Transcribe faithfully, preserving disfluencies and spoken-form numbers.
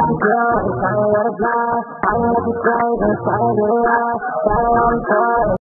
Trying to let it fly, I let you play, then trying to get it out. Got it on the floor.